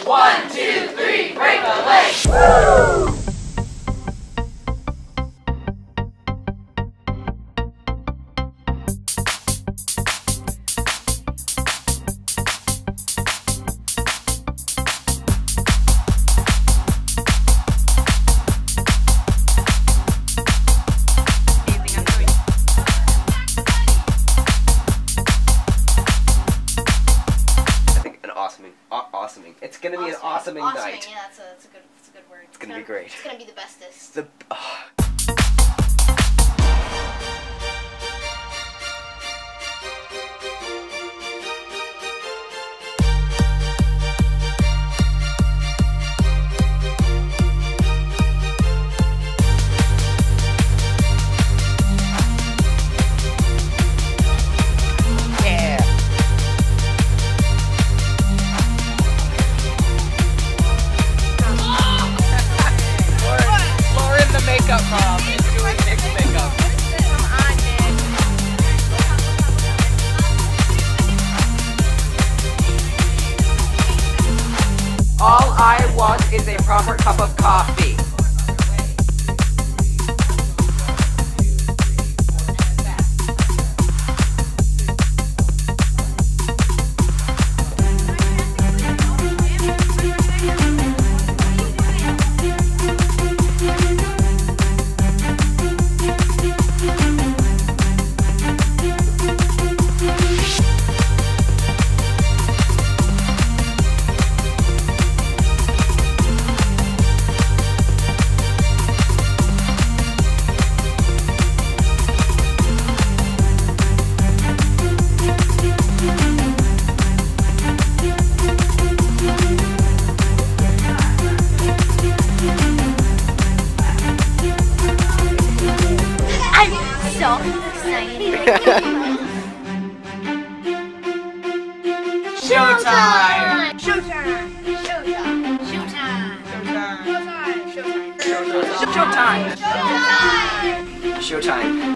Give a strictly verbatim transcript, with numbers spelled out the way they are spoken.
One, two, three, break a leg! Woo! Awesoming. It's gonna be an awesoming, awesoming night. Yeah, that's a, that's a good, that's a good word. It's gonna, it's gonna be great. It's gonna be the bestest. The. Oh. Makeup mom is doing Nick's makeup. Come on, Nick. All I want is a proper cup of coffee. So excited. Showtime! Showtime! Showtime! Showtime! Showtime! Showtime! Showtime! Showtime! Showtime! Showtime!